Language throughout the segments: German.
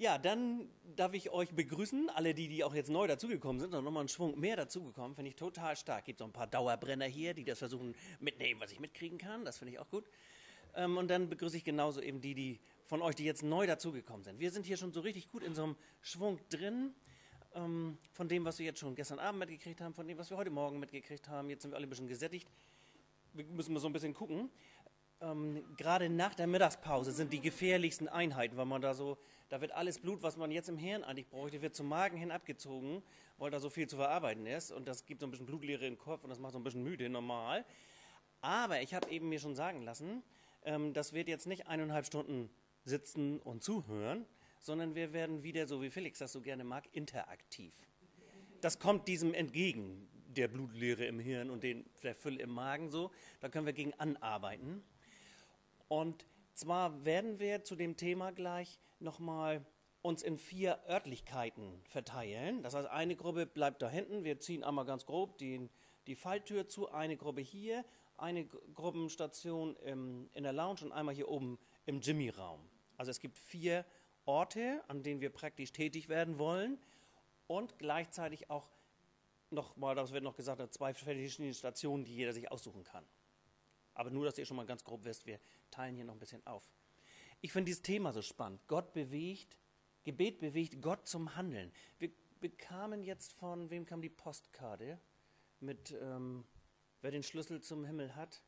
Ja, dann darf ich euch begrüßen, alle die auch jetzt neu dazugekommen sind und nochmal einen Schwung mehr dazugekommen, finde ich total stark. Gibt so ein paar Dauerbrenner hier, die das versuchen mitnehmen, was ich mitkriegen kann, das finde ich auch gut. Und dann begrüße ich genauso eben die von euch, die jetzt neu dazugekommen sind. Wir sind hier schon so richtig gut in so einem Schwung drin, von dem, was wir jetzt schon gestern Abend mitgekriegt haben, von dem, was wir heute Morgen mitgekriegt haben. Jetzt sind wir alle ein bisschen gesättigt. Wir müssen mal so ein bisschen gucken. Gerade nach der Mittagspause sind die gefährlichsten Einheiten, weil man da wird alles Blut, was man jetzt im Hirn eigentlich bräuchte, wird zum Magen hin abgezogen, weil da so viel zu verarbeiten ist. Und das gibt so ein bisschen Blutleere im Kopf und das macht so ein bisschen müde, normal. Aber ich habe eben mir schon sagen lassen, das wird jetzt nicht 1,5 Stunden sitzen und zuhören, sondern wir werden wieder, so wie Felix das so gerne mag, interaktiv. Das kommt diesem entgegen, der Blutleere im Hirn und der Fülle im Magen so. Da können wir gegen anarbeiten. Und zwar werden wir zu dem Thema gleich nochmal uns in 4 Örtlichkeiten verteilen. Das heißt, eine Gruppe bleibt da hinten. Wir ziehen einmal ganz grob die Falltür zu. Eine Gruppe hier, eine Gruppenstation in der Lounge und einmal hier oben im Jimmy-Raum. Also es gibt 4 Orte, an denen wir praktisch tätig werden wollen. Und gleichzeitig auch nochmal, das wird noch gesagt, 2 verschiedene Stationen, die jeder sich aussuchen kann. Aber nur, dass ihr schon mal ganz grob wisst, wir teilen hier noch ein bisschen auf. Ich finde dieses Thema so spannend. Gebet bewegt Gott zum Handeln. Wir bekamen jetzt von wem kam die Postkarte mit, wer den Schlüssel zum Himmel hat?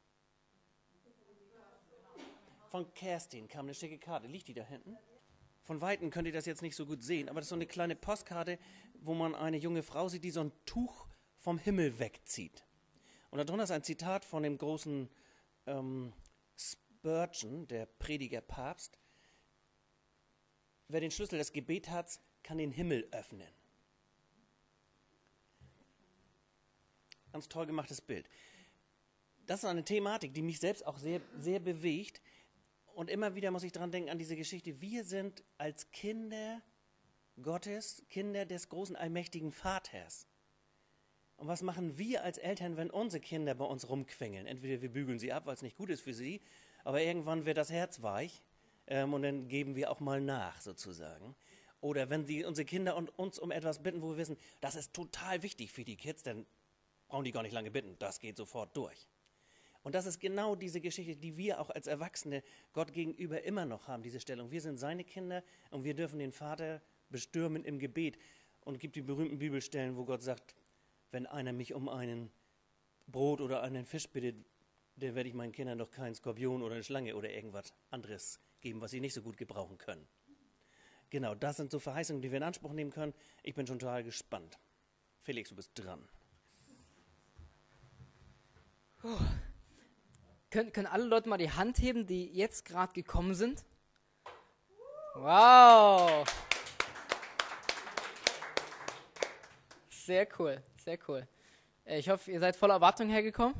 Von Kerstin kam eine schicke Karte. Liegt die da hinten? Von Weitem könnt ihr das jetzt nicht so gut sehen, aber das ist so eine kleine Postkarte, wo man eine junge Frau sieht, die so ein Tuch vom Himmel wegzieht. Und darunter ist ein Zitat von dem großen Spurgeon, der Prediger Papst. Wer den Schlüssel des Gebets hat, kann den Himmel öffnen. Ganz toll gemachtes Bild. Das ist eine Thematik, die mich selbst auch sehr, sehr bewegt. Und immer wieder muss ich daran denken, an diese Geschichte. Wir sind als Kinder Gottes, Kinder des großen, allmächtigen Vaters. Und was machen wir als Eltern, wenn unsere Kinder bei uns rumquengeln? Entweder wir bügeln sie ab, weil es nicht gut ist für sie, aber irgendwann wird das Herz weich und dann geben wir auch mal nach, sozusagen. Oder wenn unsere Kinder uns um etwas bitten, wo wir wissen, das ist total wichtig für die Kids, dann brauchen die gar nicht lange bitten, das geht sofort durch. Und das ist genau diese Geschichte, die wir auch als Erwachsene Gott gegenüber immer noch haben, diese Stellung. Wir sind seine Kinder und wir dürfen den Vater bestürmen im Gebet. Und es gibt die berühmten Bibelstellen, wo Gott sagt, wenn einer mich um einen Brot oder einen Fisch bittet, dann werde ich meinen Kindern doch keinen Skorpion oder eine Schlange oder irgendwas anderes geben, was sie nicht so gut gebrauchen können. Genau, das sind so Verheißungen, die wir in Anspruch nehmen können. Ich bin schon total gespannt. Felix, du bist dran. Können alle Leute mal die Hand heben, die jetzt gerade gekommen sind? Wow! Sehr cool, sehr cool. Ich hoffe, ihr seid voller Erwartung hergekommen.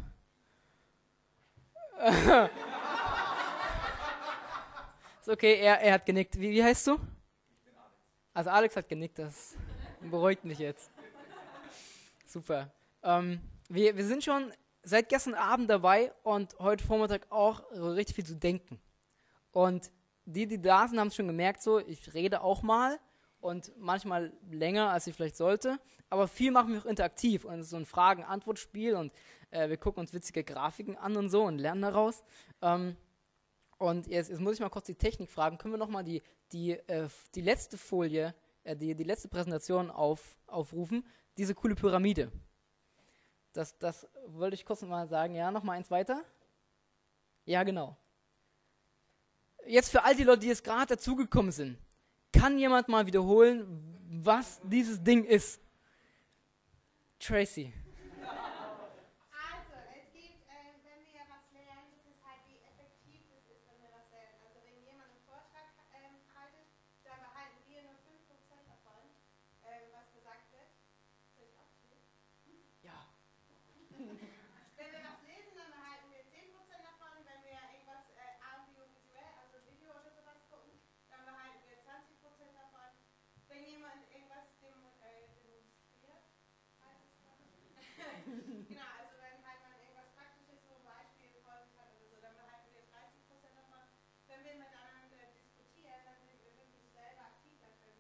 Ist okay, er hat genickt. Wie heißt du? Ich bin Alex. Also Alex hat genickt, das beruhigt mich jetzt. Super. Wir sind schon seit gestern Abend dabei und heute Vormittag auch richtig viel zu denken. Und die da sind, haben es schon gemerkt, so, ich rede auch mal und manchmal länger, als ich vielleicht sollte, aber viel machen wir auch interaktiv und es ist so ein Fragen-Antwort-Spiel und wir gucken uns witzige Grafiken an und so und lernen daraus. Und jetzt muss ich mal kurz die Technik fragen, können wir nochmal die letzte Folie, die letzte Präsentation aufrufen, diese coole Pyramide. Das wollte ich kurz mal sagen. Ja, noch mal eins weiter. Ja, genau. Jetzt für all die Leute, die jetzt gerade dazugekommen sind, kann jemand mal wiederholen, was dieses Ding ist? Tracy. Also, es gibt, wenn wir was lernen, das ist halt, wie effektiv das ist, wenn wir was lernen. Also, wenn jemand einen Vortrag haltet, dann behalten wir nur 5% davon, was gesagt wird. Soll ich aufstehen? Ja. Wenn wir was lesen, dann behalten wir 10% davon. Wenn wir irgendwas audiovisuell, also Video oder sowas gucken, dann behalten wir 20% davon. Wenn jemand irgendwas demonstriert, heißt es dann? Genau, also wenn halt man irgendwas Praktisches, so ein Beispiel folgen kann oder so, dann behalten wir 30% davon. Wenn wir miteinander diskutieren, dann sind wir wirklich selber aktiv, dann können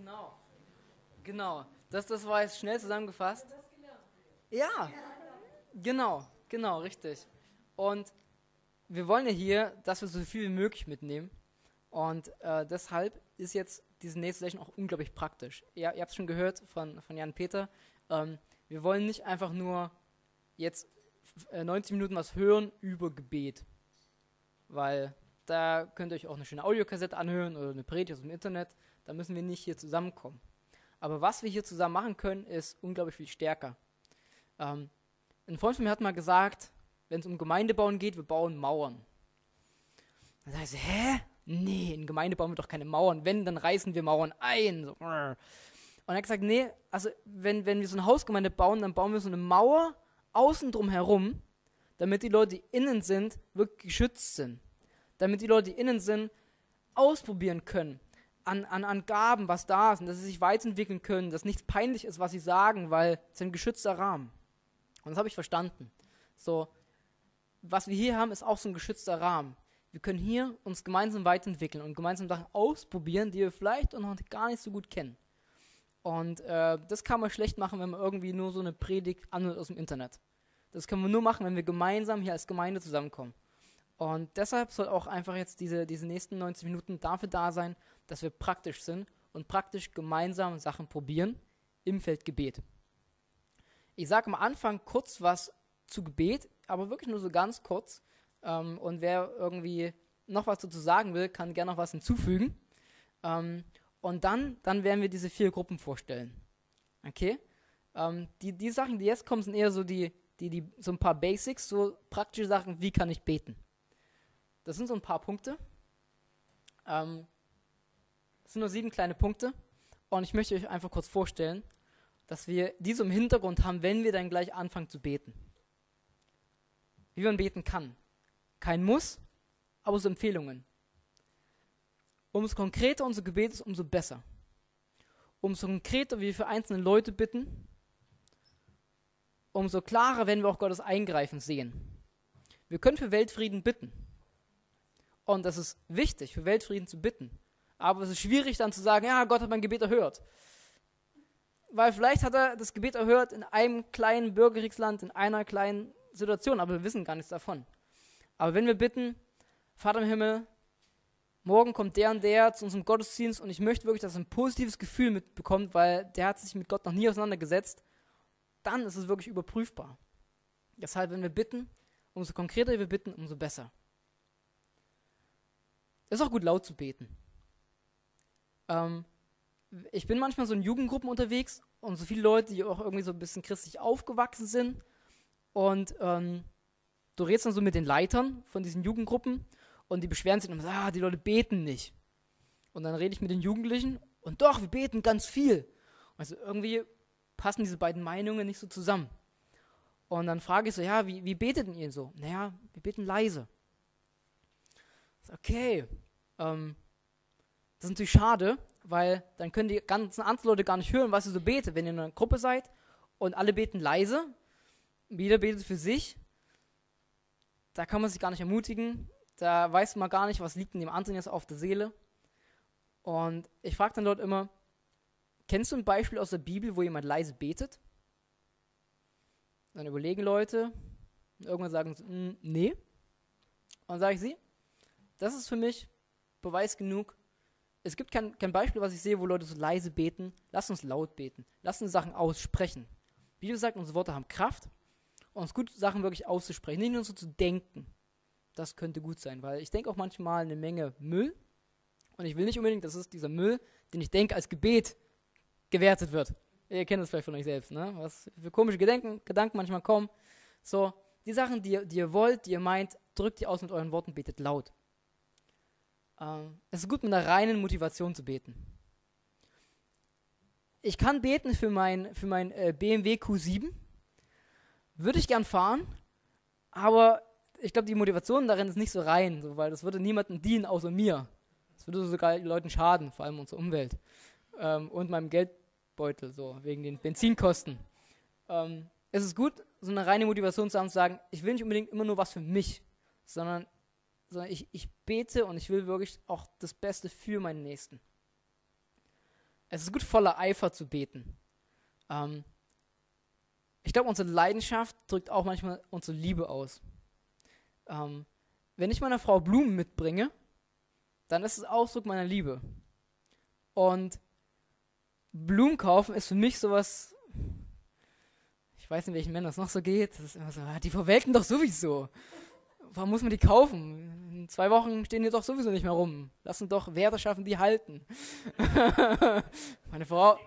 Genau. Das war jetzt schnell zusammengefasst. Ja, genau, richtig. Und wir wollen ja hier, dass wir so viel wie möglich mitnehmen. Und deshalb ist jetzt diese nächste Session auch unglaublich praktisch. Ihr habt es schon gehört von Jan-Peter. Wir wollen nicht einfach nur jetzt 90 Minuten was hören über Gebet. Weil da könnt ihr euch auch eine schöne Audiokassette anhören oder eine Predigt aus dem Internet. Da müssen wir nicht hier zusammenkommen. Aber was wir hier zusammen machen können, ist unglaublich viel stärker. Ein Freund von mir hat mal gesagt, wenn es um Gemeindebauen geht, wir bauen Mauern. Dann sag ich so, hä? Nee, in Gemeinde bauen wir doch keine Mauern. Wenn, dann reißen wir Mauern ein. So. Und er hat gesagt, nee, also wenn wir so eine Hausgemeinde bauen, dann bauen wir so eine Mauer außen drum herum, damit die Leute, die innen sind, wirklich geschützt sind. Damit die Leute, die innen sind, ausprobieren können. An Gaben, was da ist, und dass sie sich weiterentwickeln können, dass nichts peinlich ist, was sie sagen, weil es ein geschützter Rahmen. Und das habe ich verstanden. So, was wir hier haben, ist auch so ein geschützter Rahmen. Wir können hier uns gemeinsam weiterentwickeln und gemeinsam Sachen ausprobieren, die wir vielleicht noch gar nicht so gut kennen. Und das kann man schlecht machen, wenn man irgendwie nur so eine Predigt anhört aus dem Internet. Das können wir nur machen, wenn wir gemeinsam hier als Gemeinde zusammenkommen. Und deshalb soll auch einfach jetzt diese nächsten 90 Minuten dafür da sein, dass wir praktisch sind und praktisch gemeinsam Sachen probieren im Feld Gebet. Ich sage am Anfang kurz was zu Gebet, aber wirklich nur so ganz kurz. Und wer irgendwie noch was dazu sagen will, kann gerne noch was hinzufügen. Und dann werden wir diese 4 Gruppen vorstellen. Okay? Die Sachen, die jetzt kommen, sind eher so so ein paar Basics, so praktische Sachen, wie kann ich beten. Das sind so ein paar Punkte. Das sind nur 7 kleine Punkte. Und ich möchte euch einfach kurz vorstellen, dass wir diese im Hintergrund haben, wenn wir dann gleich anfangen zu beten. Wie man beten kann. Kein Muss, aber so Empfehlungen. Umso konkreter unser Gebet ist, umso besser. Umso konkreter wir für einzelne Leute bitten, umso klarer werden wir auch Gottes Eingreifen sehen. Wir können für Weltfrieden bitten. Und das ist wichtig, für Weltfrieden zu bitten. Aber es ist schwierig dann zu sagen, ja, Gott hat mein Gebet erhört. Weil vielleicht hat er das Gebet erhört in einem kleinen Bürgerkriegsland, in einer kleinen Situation, aber wir wissen gar nichts davon. Aber wenn wir bitten, Vater im Himmel, morgen kommt der und der zu unserem Gottesdienst und ich möchte wirklich, dass er ein positives Gefühl mitbekommt, weil der hat sich mit Gott noch nie auseinandergesetzt, dann ist es wirklich überprüfbar. Deshalb, wenn wir bitten, umso konkreter wir bitten, umso besser. Es ist auch gut, laut zu beten. Ich bin manchmal so in Jugendgruppen unterwegs und so viele Leute, die auch irgendwie so ein bisschen christlich aufgewachsen sind und du redest dann so mit den Leitern von diesen Jugendgruppen und die beschweren sich und sagen, die Leute beten nicht. Und dann rede ich mit den Jugendlichen und doch, wir beten ganz viel. Also irgendwie passen diese beiden Meinungen nicht so zusammen. Und dann frage ich so, ja, wie betet denn ihr so? Naja, wir beten leise. Okay, das ist natürlich schade, weil dann können die ganzen anderen Leute gar nicht hören, was ihr so betet. Wenn ihr in einer Gruppe seid und alle beten leise, jeder betet für sich, da kann man sich gar nicht ermutigen, da weiß man gar nicht, was liegt in dem anderen jetzt auf der Seele. Und ich frage dann dort immer, kennst du ein Beispiel aus der Bibel, wo jemand leise betet? Dann überlegen Leute, und irgendwann sagen sie, nee. Und dann sage ich sie, das ist für mich Beweis genug. Es gibt kein Beispiel, was ich sehe, wo Leute so leise beten. Lass uns laut beten. Lass uns Sachen aussprechen. Die Bibel sagt, unsere Worte haben Kraft. Und es ist gut, Sachen wirklich auszusprechen. Nicht nur so zu denken. Das könnte gut sein, weil ich denke auch manchmal eine Menge Müll. Und ich will nicht unbedingt, dass es dieser Müll, den ich denke, als Gebet gewertet wird. Ihr kennt das vielleicht von euch selbst, ne? Was für komische Gedanken manchmal kommen. So, die Sachen, die ihr wollt, die ihr meint, drückt die aus mit euren Worten, betet laut. Es ist gut, mit einer reinen Motivation zu beten. Ich kann beten für mein BMW Q7. Würde ich gern fahren, aber ich glaube, die Motivation darin ist nicht so rein, so, weil das würde niemandem dienen, außer mir. Das würde sogar den Leuten schaden, vor allem unserer Umwelt. Und meinem Geldbeutel, so, wegen den Benzinkosten. Es ist gut, so eine reine Motivation zu haben, zu sagen, ich will nicht unbedingt immer nur was für mich, sondern ich bete und ich will wirklich auch das Beste für meinen Nächsten. Es ist gut, voller Eifer zu beten. Ich glaube, unsere Leidenschaft drückt auch manchmal unsere Liebe aus. Wenn ich meiner Frau Blumen mitbringe, dann ist es Ausdruck meiner Liebe. Und Blumen kaufen ist für mich sowas, ich weiß nicht, welchen Männern das noch so geht, das ist immer so, die verwelken doch sowieso. Warum muss man die kaufen? In 2 Wochen stehen die doch sowieso nicht mehr rum. Lass uns doch Werte schaffen, die halten. Meine Frau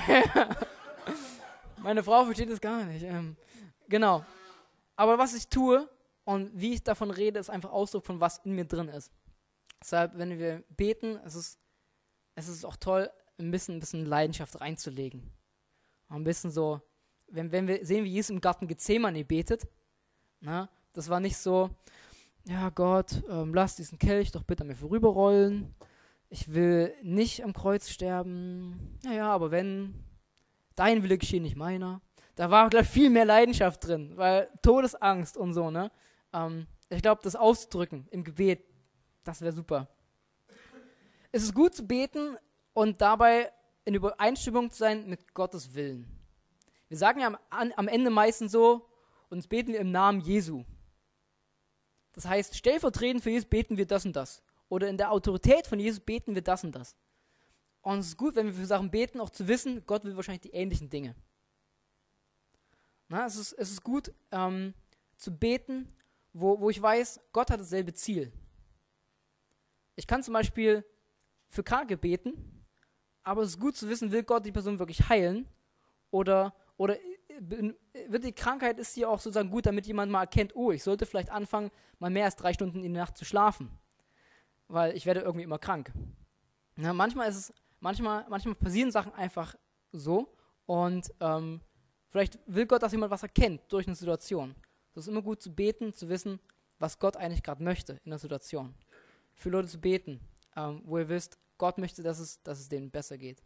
versteht das gar nicht. Genau. Aber was ich tue und wie ich davon rede, ist einfach Ausdruck von was in mir drin ist. Deshalb, wenn wir beten, es ist auch toll, ein bisschen Leidenschaft reinzulegen. Ein bisschen so, wenn wir sehen, wie Jesus im Garten Gethsemane betet, na, das war nicht so, ja Gott, lass diesen Kelch doch bitte an mir vorüberrollen. Ich will nicht am Kreuz sterben. Naja, aber wenn, dein Wille geschehen, nicht meiner. Da war, glaube ich, viel mehr Leidenschaft drin, weil Todesangst und so, ne? Ich glaube, das auszudrücken im Gebet, das wäre super. Es ist gut zu beten und dabei in Übereinstimmung zu sein mit Gottes Willen. Wir sagen ja am Ende meistens so, uns beten wir im Namen Jesu. Das heißt, stellvertretend für Jesus beten wir das und das. Oder in der Autorität von Jesus beten wir das und das. Und es ist gut, wenn wir für Sachen beten, auch zu wissen, Gott will wahrscheinlich die ähnlichen Dinge. Na, es ist gut, zu beten, wo ich weiß, Gott hat dasselbe Ziel. Ich kann zum Beispiel für Kranke beten, aber es ist gut zu wissen, will Gott die Person wirklich heilen? Oder wird die Krankheit, ist hier auch sozusagen gut, damit jemand mal erkennt, oh, ich sollte vielleicht anfangen, mal mehr als 3 Stunden in der Nacht zu schlafen. Weil ich werde irgendwie immer krank. Na, manchmal passieren Sachen einfach so und vielleicht will Gott, dass jemand was erkennt durch eine Situation. Es ist immer gut zu beten, zu wissen, was Gott eigentlich gerade möchte in der Situation. Für Leute zu beten, wo ihr wisst, Gott möchte, dass es denen besser geht.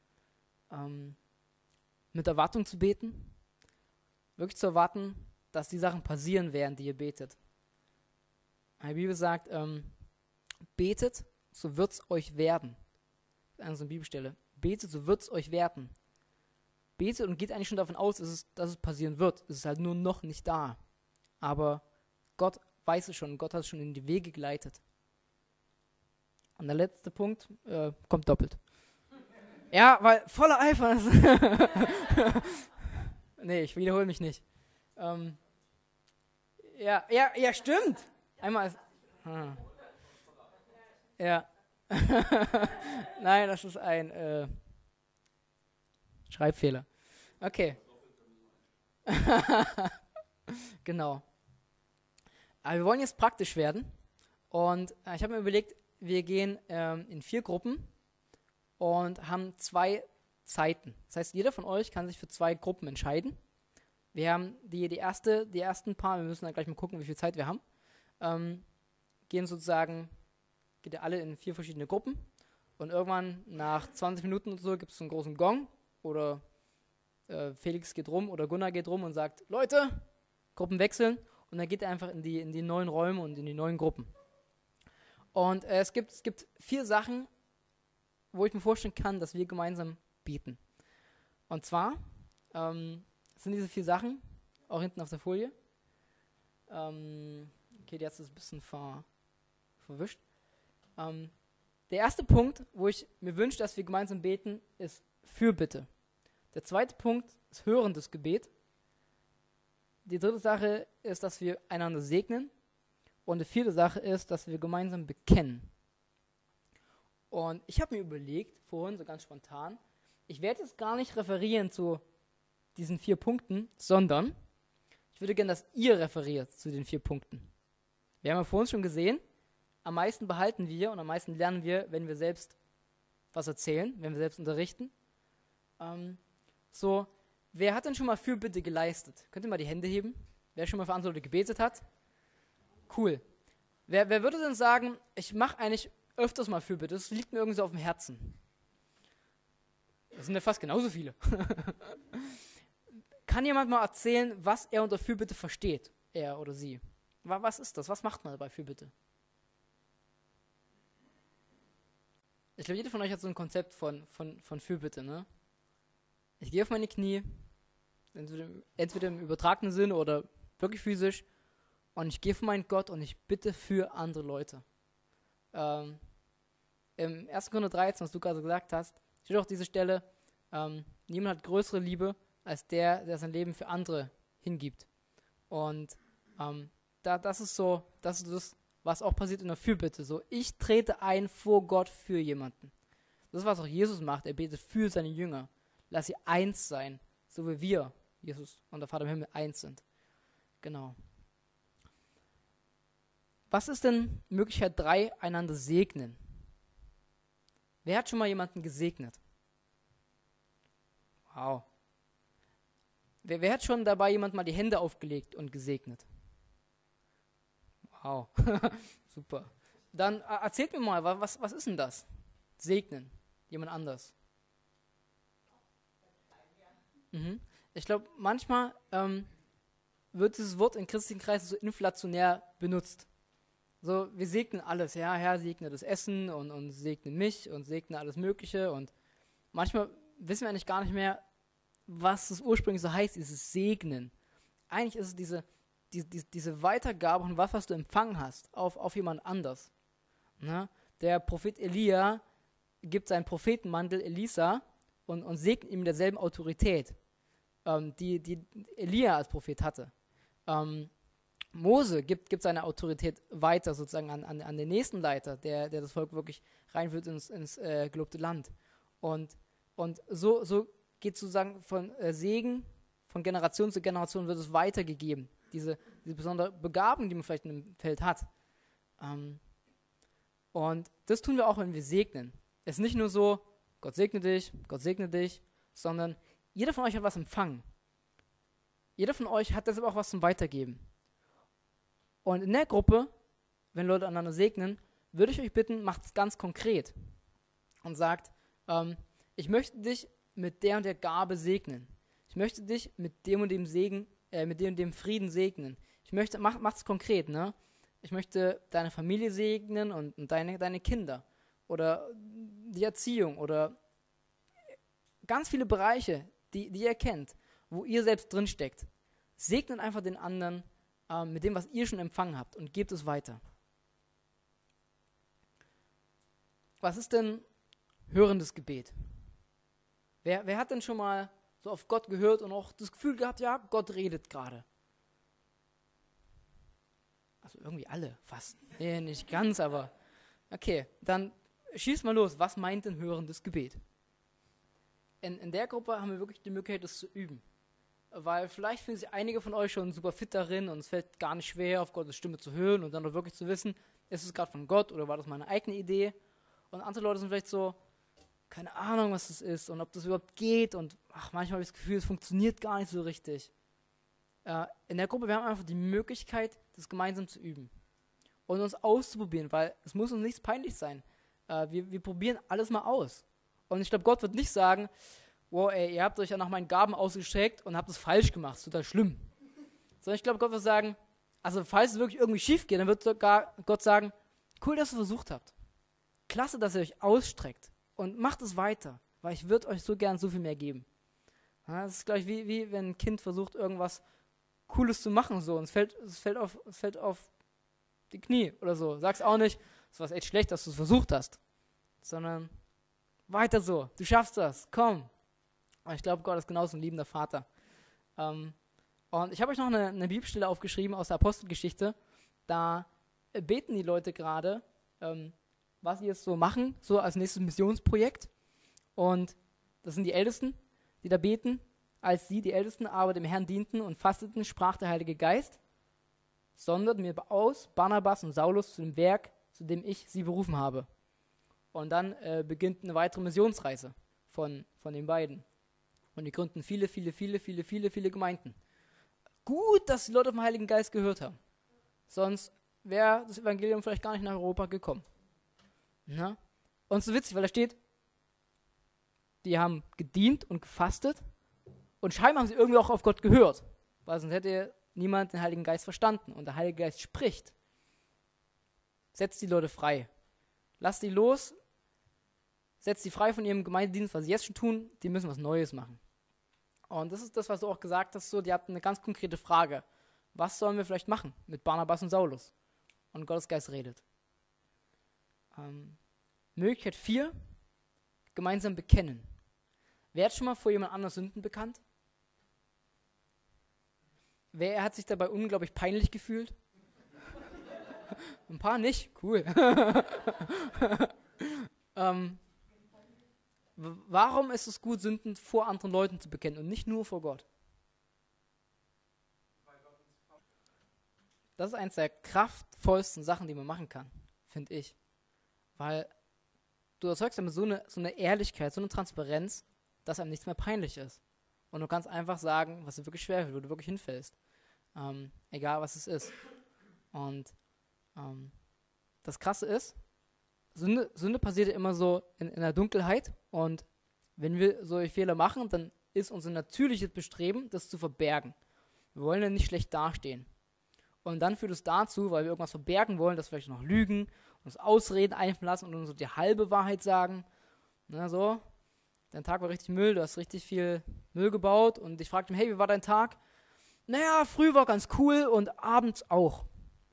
Mit Erwartung zu beten, wirklich zu erwarten, dass die Sachen passieren werden, die ihr betet. Die Bibel sagt, betet, so wird es euch werden. Das ist eine Bibelstelle. Betet, so wird es euch werden. Betet und geht eigentlich schon davon aus, dass es passieren wird. Es ist halt nur noch nicht da. Aber Gott weiß es schon. Gott hat es schon in die Wege geleitet. Und der letzte Punkt kommt doppelt. Ja, weil voller Eifer. Nee, ich wiederhole mich nicht. Ja, stimmt. Einmal ist. Ja. Nein, das ist ein Schreibfehler. Okay. Genau. Aber wir wollen jetzt praktisch werden. Und ich habe mir überlegt, wir gehen in 4 Gruppen und haben 2 Zeiten. Das heißt, jeder von euch kann sich für 2 Gruppen entscheiden. Wir haben die ersten paar, wir müssen dann gleich mal gucken, wie viel Zeit wir haben, geht ihr alle in 4 verschiedene Gruppen und irgendwann nach 20 Minuten oder so gibt es einen großen Gong oder Felix geht rum oder Gunnar geht rum und sagt, Leute, Gruppen wechseln und dann geht er einfach in die neuen Räume und in die neuen Gruppen. Und es gibt 4 Sachen, wo ich mir vorstellen kann, dass wir gemeinsam beten. Und zwar sind diese 4 Sachen, auch hinten auf der Folie. Okay, jetzt ist es ein bisschen verwischt. Der erste Punkt, wo ich mir wünsche, dass wir gemeinsam beten, ist Fürbitte. Der zweite Punkt ist hörendes Gebet. Die dritte Sache ist, dass wir einander segnen. Und die 4. Sache ist, dass wir gemeinsam bekennen. Und ich habe mir überlegt, vorhin so ganz spontan, ich werde jetzt gar nicht referieren zu diesen 4 Punkten, sondern ich würde gerne, dass ihr referiert zu den 4 Punkten. Wir haben ja vorhin schon gesehen, am meisten behalten wir und am meisten lernen wir, wenn wir selbst was erzählen, wenn wir selbst unterrichten. Wer hat denn schon mal Fürbitte geleistet? Könnt ihr mal die Hände heben? Wer schon mal für andere Leute gebetet hat? Cool. Wer würde denn sagen, ich mache eigentlich öfters mal Fürbitte, das liegt mir irgendwie so auf dem Herzen? Das sind ja fast genauso viele. Kann jemand mal erzählen, was er unter Fürbitte versteht? Er oder sie. Was ist das? Was macht man bei Fürbitte? Ich glaube, jeder von euch hat so ein Konzept von Fürbitte, ne? Ich gehe auf meine Knie, entweder im übertragenen Sinne oder wirklich physisch, und ich gehe vor meinen Gott und ich bitte für andere Leute. Im 1. Korinther 13, was du gerade gesagt hast, steht auch diese Stelle, niemand hat größere Liebe als der sein Leben für andere hingibt. Und das ist das, was auch passiert in der Fürbitte. So, ich trete ein vor Gott für jemanden. Das ist, was auch Jesus macht. Er betet für seine Jünger. Lass sie eins sein, so wie wir, Jesus und der Vater im Himmel, eins sind. Genau. Was ist denn Möglichkeit 3, einander segnen? Wer hat schon mal jemanden gesegnet? Wow. Wer hat schon dabei jemand mal die Hände aufgelegt und gesegnet? Wow. Super. Dann erzählt mir mal, was ist denn das? Segnen. Jemand anders. Mhm. Ich glaube, manchmal wird dieses Wort in christlichen Kreisen so inflationär benutzt. So, wir segnen alles. Ja, Herr, segne das Essen und segne mich und segne alles Mögliche. Und manchmal wissen wir eigentlich gar nicht mehr, was das ursprünglich so heißt, dieses Segnen. Eigentlich ist es diese Weitergabe von was du empfangen hast, auf jemand anders. Na? Der Prophet Elia gibt seinen Prophetenmantel Elisa und segnet ihm mit derselben Autorität, die Elia als Prophet hatte. Mose gibt seine Autorität weiter sozusagen an den nächsten Leiter, der das Volk wirklich reinführt ins gelobte Land. Und so geht sozusagen von Segen, von Generation zu Generation wird es weitergegeben. Diese besondere Begabung, die man vielleicht im Feld hat. Und das tun wir auch, wenn wir segnen. Es ist nicht nur so, Gott segne dich, sondern jeder von euch hat was empfangen. Jeder von euch hat deshalb auch was zum Weitergeben. Und in der Gruppe, wenn Leute einander segnen, würde ich euch bitten, macht es ganz konkret und sagt, ich möchte dich mit der und der Gabe segnen. Ich möchte dich mit dem und dem Segen, mit dem und dem Frieden segnen. Macht es konkret, ne? Ich möchte deine Familie segnen und deine Kinder oder die Erziehung oder ganz viele Bereiche, die ihr kennt, wo ihr selbst drin steckt. Segnet einfach den anderen mit dem, was ihr schon empfangen habt und gebt es weiter. Was ist denn hörendes Gebet? Wer hat denn schon mal so auf Gott gehört und auch das Gefühl gehabt, ja, Gott redet gerade? Also irgendwie alle, fast. Nee, nicht ganz, aber okay, dann schieß mal los. Was meint denn hörendes Gebet? In der Gruppe haben wir wirklich die Möglichkeit, das zu üben. Weil vielleicht fühlen sich einige von euch schon super fit darin und es fällt gar nicht schwer, auf Gottes Stimme zu hören und dann auch wirklich zu wissen, ist es gerade von Gott oder war das meine eigene Idee? Und andere Leute sind vielleicht so, keine Ahnung, was das ist und ob das überhaupt geht und manchmal habe ich das Gefühl, es funktioniert gar nicht so richtig. In der Gruppe, wir haben einfach die Möglichkeit, das gemeinsam zu üben und uns auszuprobieren, weil es muss uns nichts peinlich sein. Wir probieren alles mal aus. Und ich glaube, Gott wird nicht sagen, wow, ey, ihr habt euch ja nach meinen Gaben ausgestreckt und habt es falsch gemacht, ist total schlimm. Sondern ich glaube, Gott wird sagen, also falls es wirklich irgendwie schief geht, dann wird sogar Gott sagen, cool, dass ihr versucht habt. Klasse, dass ihr euch ausstreckt und macht es weiter, weil ich würde euch so gern so viel mehr geben. Ja, das ist gleich wie wenn ein Kind versucht, irgendwas Cooles zu machen so und es fällt auf die Knie oder so. Sag's auch nicht, es war echt schlecht, dass du es versucht hast, sondern weiter so, du schaffst das, komm. Und ich glaube, Gott ist genauso ein liebender Vater. Und ich habe euch noch eine Bibelstelle aufgeschrieben aus der Apostelgeschichte. Da beten die Leute gerade, was sie jetzt so machen, so als nächstes Missionsprojekt. Und das sind die Ältesten, die da beten. Als sie, die Ältesten, aber dem Herrn dienten und fasteten, sprach der Heilige Geist, sondert mir aus Barnabas und Saulus zu dem Werk, zu dem ich sie berufen habe. Und dann beginnt eine weitere Missionsreise von den beiden. Und die gründen viele Gemeinden. Gut, dass die Leute vom Heiligen Geist gehört haben. Sonst wäre das Evangelium vielleicht gar nicht nach Europa gekommen. Na? Und es ist so witzig, weil da steht, die haben gedient und gefastet und scheinbar haben sie irgendwie auch auf Gott gehört. Weil sonst hätte niemand den Heiligen Geist verstanden. Und der Heilige Geist spricht. Setzt die Leute frei. Lasst die los. setzt die frei von ihrem Gemeindedienst, was sie jetzt schon tun, die müssen was Neues machen. Und das ist das, was du auch gesagt hast, so, die hatten eine ganz konkrete Frage. Was sollen wir vielleicht machen mit Barnabas und Saulus? Und Gottes Geist redet. Möglichkeit 4, gemeinsam bekennen. Wer hat schon mal vor jemand anderes Sünden bekannt? Wer hat sich dabei unglaublich peinlich gefühlt? Ein paar nicht? Cool. Warum ist es gut, Sünden vor anderen Leuten zu bekennen und nicht nur vor Gott? Das ist eines der kraftvollsten Sachen, die man machen kann, finde ich. Weil du erzeugst damit so eine Ehrlichkeit, so eine Transparenz, dass einem nichts mehr peinlich ist. Und du kannst einfach sagen, was dir wirklich schwer wird, wo du wirklich hinfällst. Egal, was es ist. Und das Krasse ist, Sünde passiert ja immer so in der Dunkelheit. Und wenn wir solche Fehler machen, dann ist unser natürliches Bestreben, das zu verbergen. Wir wollen ja nicht schlecht dastehen. Und dann führt es dazu, weil wir irgendwas verbergen wollen, dass wir vielleicht noch lügen, uns Ausreden einfallen lassen und uns so die halbe Wahrheit sagen. Na so, dein Tag war richtig Müll, du hast richtig viel Müll gebaut und ich fragte ihn, hey, wie war dein Tag? Naja, früh war ganz cool und abends auch.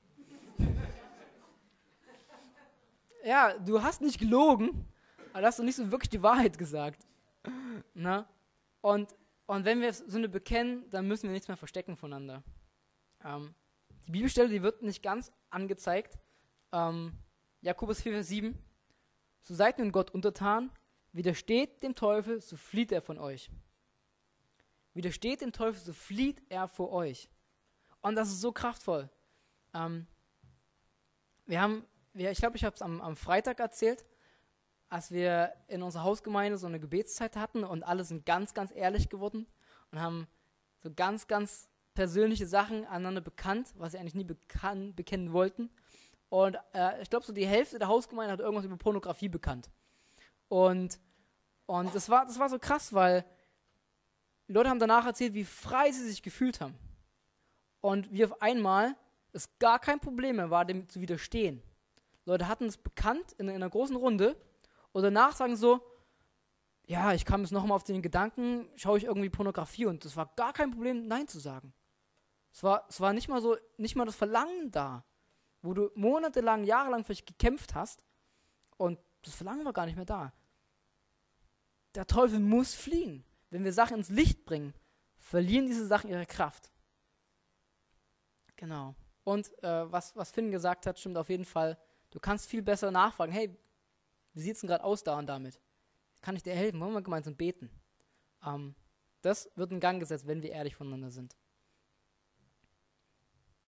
Ja, du hast nicht gelogen, aber du hast doch nicht so wirklich die Wahrheit gesagt. Na? Und wenn wir Sünde bekennen, dann müssen wir nichts mehr verstecken voneinander. Die Bibelstelle, die wird nicht ganz angezeigt. Jakobus 4, Vers 7. So seid nun Gott untertan, widersteht dem Teufel, so flieht er von euch. Widersteht dem Teufel, so flieht er vor euch. Und das ist so kraftvoll. Ich glaube, ich habe es am Freitag erzählt, als wir in unserer Hausgemeinde so eine Gebetszeit hatten und alle sind ganz, ganz ehrlich geworden und haben so ganz, ganz persönliche Sachen aneinander bekannt, was sie eigentlich nie bekennen wollten. Und ich glaube, so die Hälfte der Hausgemeinde hat irgendwas über Pornografie bekannt. Und das war so krass, weil die Leute haben danach erzählt, wie frei sie sich gefühlt haben. Und wie auf einmal es gar kein Problem mehr war, dem zu widerstehen. Leute hatten es bekannt in einer großen Runde und danach sagen so, ja, ich kam jetzt nochmal auf den Gedanken, schaue ich irgendwie Pornografie und das war gar kein Problem, Nein zu sagen. Es war nicht mal das Verlangen da, wo du monatelang, jahrelang vielleicht gekämpft hast und das Verlangen war gar nicht mehr da. Der Teufel muss fliehen. Wenn wir Sachen ins Licht bringen, verlieren diese Sachen ihre Kraft. Genau. Und was Finn gesagt hat, stimmt auf jeden Fall. Du kannst viel besser nachfragen, hey, wie sieht es denn gerade aus da und damit? Kann ich dir helfen? Wollen wir gemeinsam beten? Das wird in Gang gesetzt, wenn wir ehrlich voneinander sind.